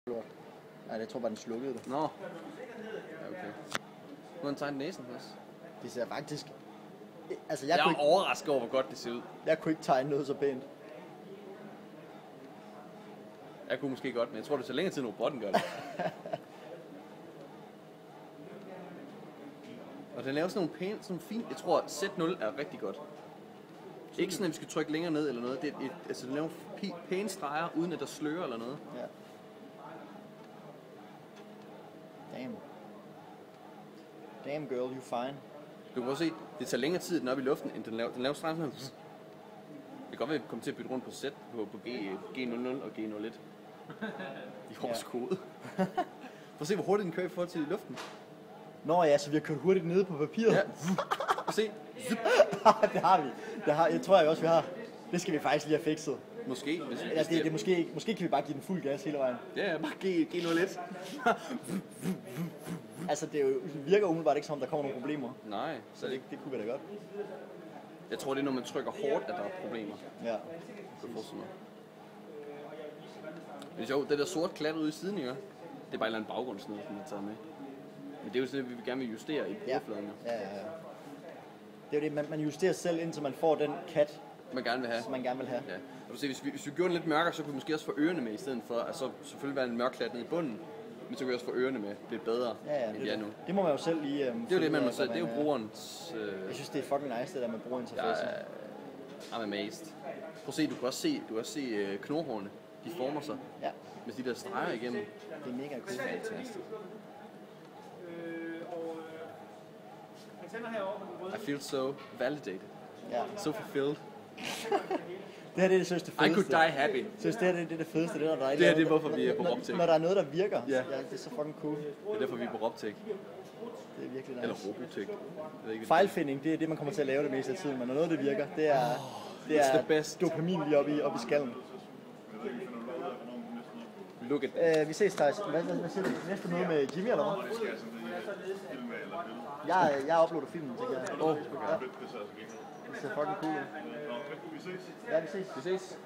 Nej, jeg tror bare, den slukkede det. Nå. Ja, okay. Nu har den tegnet næsen også. Det ser faktisk... Altså, Jeg er overrasket over, hvor godt det ser ud. Jeg kunne ikke tegne noget så pænt. Jeg kunne måske godt, men jeg tror, det tager længere tid, når robotten gør det. Og den laver sådan nogle pæne, sådan fint. Jeg tror, Z0 er rigtig godt. Ikke sådan, at vi skal trykke længere ned eller noget. Det er altså, den laver pæne streger, uden at der slører eller noget. Ja. Damn girl, you fine. Du kan også se, det tager længere tid, den er oppe i luften, end den laver streger sådan her. Det kan godt være, at vi kommer til at bytte rundt på Z på G00 og G01. I vores kode. Prøv at se, hvor hurtigt den kører i forhold til luften. Nå ja, så vi har kørt hurtigt nede på papiret. Ja. Prøv at se. Det har vi. Jeg tror jeg også, vi har. Det skal vi faktisk lige have fikset. Måske. Hvis det måske kan vi bare give den fuld gas hele vejen. Ja, bare G01. Altså, det virker umiddelbart ikke som, der kommer nogle problemer. Nej. Så det kunne vi da godt. Jeg tror, det er, når man trykker hårdt, at der er problemer. Ja. Det er jo, det der sort klat ude i siden, ikke? Det er bare en eller anden baggrundsnede, som er taget med. Men det er jo sådan, at vi gerne vil justere i brugerfladen. Ja. Det er jo det, man justerer selv, indtil man får den kat, man gerne vil have. som man gerne vil have. Ja. Og du se, hvis vi gjorde den lidt mørkere, så kunne vi måske også få ørerne med, i stedet for at så selvfølgelig være en mørk klat nede i bunden. Men så kan vi også få ørerne med lidt bedre, end vi er nu. Det må man jo selv lige... det er jo det, man må selv. Det er jo brugerens... Jeg synes, det er fucking nice, det der med brugerinterfacen. I'm amazed. Prøv at se, du kan også se knorhårene. De former sig. Ja. Med de der streger igennem. Det er mega cool. Fantastisk. I feel so validated. Ja. So fulfilled. Det her det er det fedeste. I could die happy. Så det her det er det fedeste, det der er. Det er hvorfor vi er på Robtech. Når der er noget, der virker. Ja. Det er så fucking cool. Det er derfor vi er på Robtech. Det er virkelig nice. Eller Robotech. Fejlfinding, det er det, man kommer til at lave det meste af tiden. Men når noget, det virker, det er dopamin lige oppe i skallen. Look at vi ses, Thijs. Hvad siger du? Næste møde med Jimmy, eller hvad? Jeg uploader filmen, tænker jeg. Okay. Ja. Det ser fucking cool ud. Ja, vi ses. Vi ses.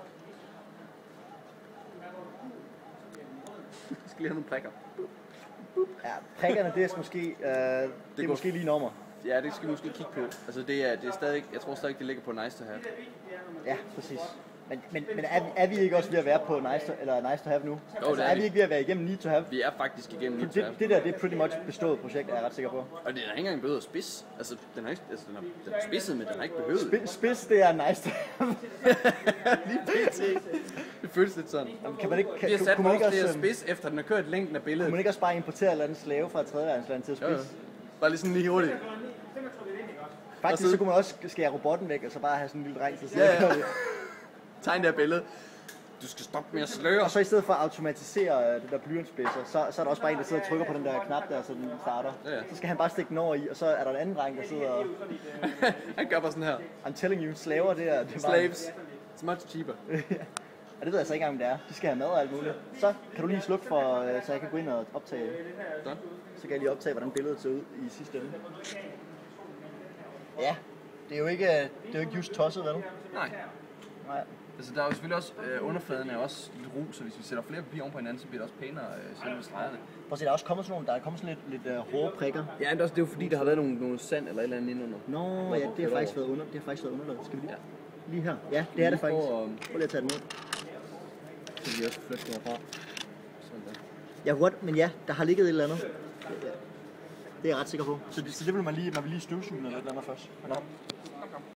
Jeg skal lige have nogle prikker. Ja, prikkerne, det er måske, det er måske lige nummer. Ja, det skal vi måske kigge på. Altså, det er stadig, jeg tror stadig, det ligger på nice to have. Ja, præcis. Men er vi ikke også ved at være på nice to have nu? Jo, altså, er vi ikke ved at være igennem need to have? Vi er faktisk igennem need to have. Det der, det er pretty much bestået projekt, er jeg ret sikker på. Og det er ikke engang behøvet at spids. Altså, den er spidset, men den har ikke behøvet. Spids, det er nice to have. Lige pt. Det føles lidt sådan. Jamen, kan man ikke, vi har sat vores det spids, efter den har kørt længden af billedet. Kunne man ikke også bare importere et eller andet slave fra et tredjeverdensland til at spids? Jo. Bare lige sådan lige hurtigt. Faktisk så kunne man også skære robotten væk, og så bare have sådan en lille dreng til at sige. Tegn der billede. Du skal stoppe med at sløre. Og så i stedet for at automatisere det der blyantspidser, så er der også bare en, der sidder og trykker på den der knap der, så den starter. Ja. Så skal han bare stikke den over i, og så er der en anden dreng, der sidder og... Han gør bare sådan her. I'm telling you, slaver, det er Slaves. It's much cheaper. Og det ved jeg så ikke engang, om det er. De skal have mad og alt muligt. Så kan du lige slukke for, så jeg kan gå ind og optage. Så kan jeg lige optage, hvordan billedet ser ud i sidste ende. Ja, det er jo ikke just tosset, vel? Nej. Altså, der er jo selvfølgelig også, underfladen er også lidt ru, så hvis vi sætter flere papir oven på hinanden, så bliver det også pænere selve stregerne. Prøv at se, der er også kommet sådan lidt hårde prikker. Ja, men det er jo fordi, der har været nogle sand eller et eller andet indenunder. Nå, ja, det har faktisk været underlaget. Skal vi lige? Ja. Lige her. Ja, det er det faktisk. Prøv lige at tage den ud. Så vi også flytte herfra. Sådan der. Ja, what? Men ja, der har ligget et eller andet. Det er jeg ret sikker på. Så det vil man lige støvsuge eller et eller andet først.